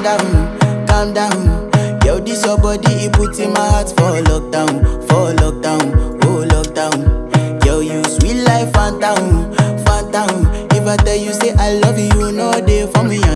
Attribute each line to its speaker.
Speaker 1: calm down. Yo, this your body, it puts in my heart for lockdown, oh lockdown. Yo, you sweet life, phantom, phantom. If I tell you say I love you, you know they for me.